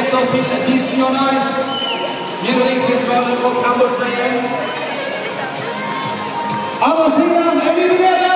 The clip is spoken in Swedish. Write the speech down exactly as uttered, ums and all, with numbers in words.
direkt då till Disney on Ice. Melodifestivalen och Handballsvägen. Andra sidan, är vi beredda?